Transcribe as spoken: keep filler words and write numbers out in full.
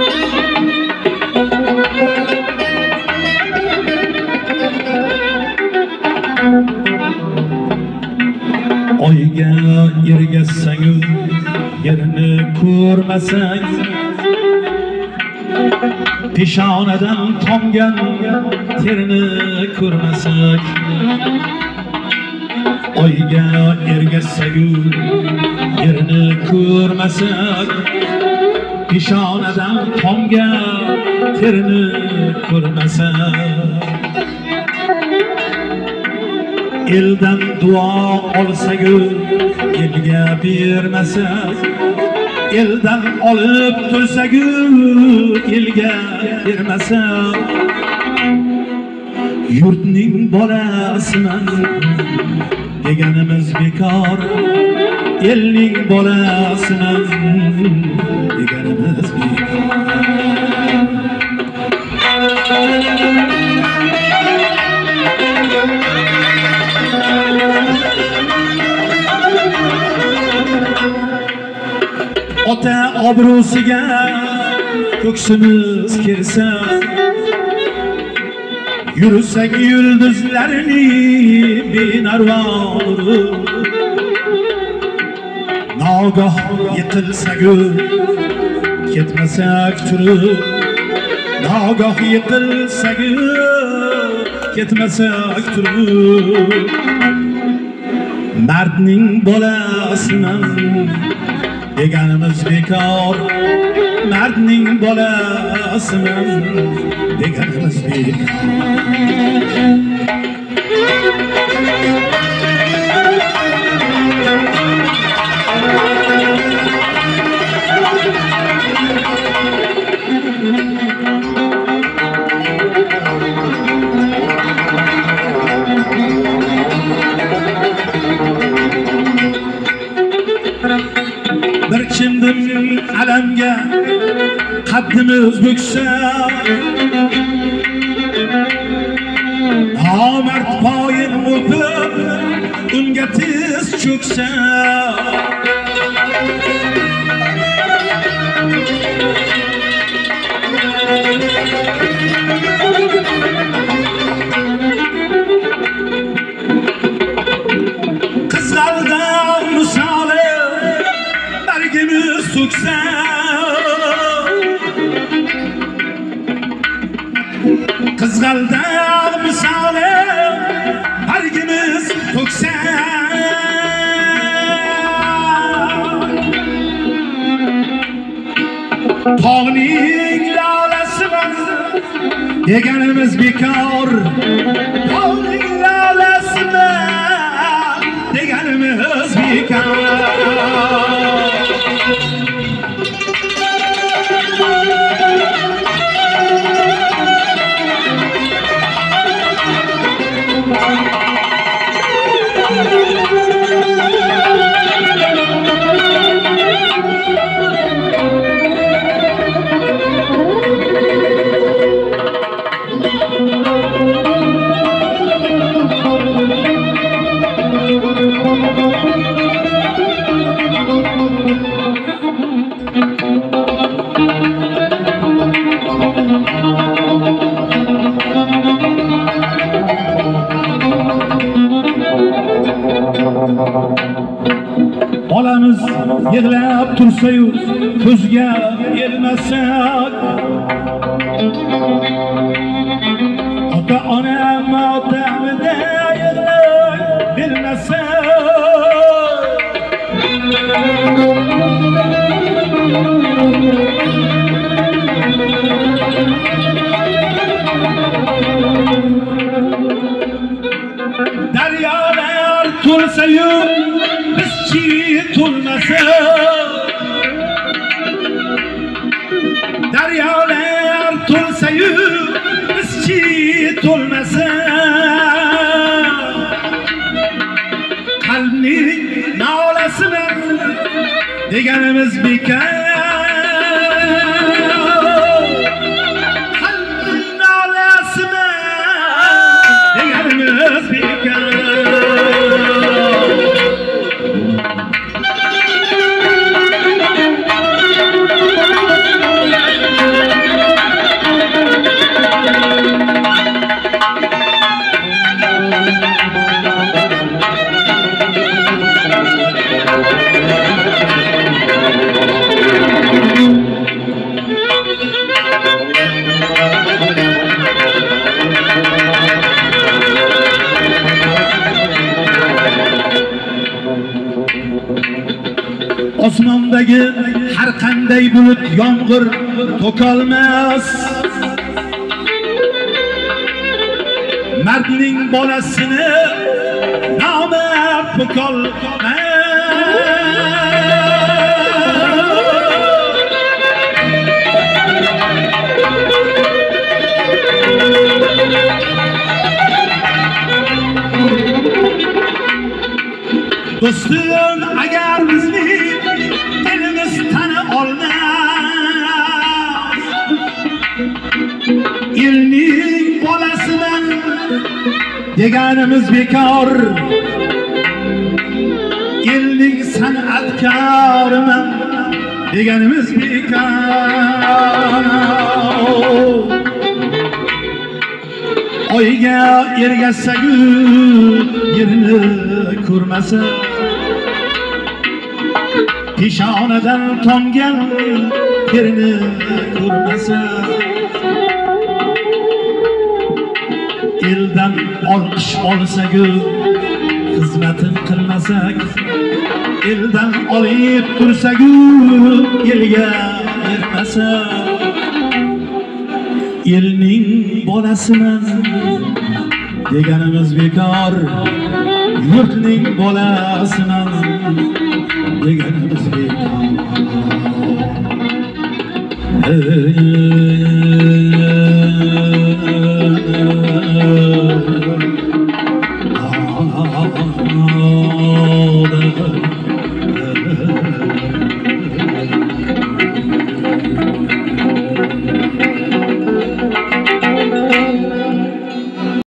Oyga ergashsang yerini ko'rmasang, peshonadan tomgan terini ko'rmasak, oyga ergashsang yerini ko'rmasak, peshonadan tomgan terini ko'rmasak, eldan duo olsak elga bermasak, eldan olib tursak elga bermasak, yurtning bolasiman deganimiz bekor, elning bolasiman deganimiz bekor. Ota obro'siga ko'ksimiz kirsa, yursak yulduzlarni benarvo nogoh yiqilsak ketmasak turib, nogoh yiqilsak ketmasak turib, mardning bolasiman deganimiz bekor, mardning bolasiman deganimiz bekor. Bir kimdim alamga qaddimiz buksa, nomard poyin o'pib unga tiz cho'ksa, qizg'aldan misoli bargimiz so'ksa, qizg'aldan misoli bargimiz so'ksa, tog'ning lolasiman deganimiz bekor, tog'ning lolasiman deganimiz bekor. Bolamiz yig'lab tursa-yu ko'zga elmasak, ota ona motamida yig'lab bilmasak, daryolar to'lsa-yu bizchi to'lmasa, daryolar to'lsa-yu bizchi to'lmasa, qalbning nolasiman deganimiz bekor, qalbning nolasiman deganimiz bekor. yomg'ir to'kolmas. Mardning bolasini nomard to'kolmas. Do'stim, agar bizning elimiz tani olmas, elning bolasiman deganimiz bekor. Elning san'atkoriman deganimiz bekor. Oyga ergashsagu yerini ko'rmasa, peshonadan tomgan terini ko'rmasa, eldan olqish olsagu xizmatin qilmasak, eldan olib tursagu elga bermasa, elning bolasiman deganimiz bekor. Yurtning bolasiman deganimiz bekor.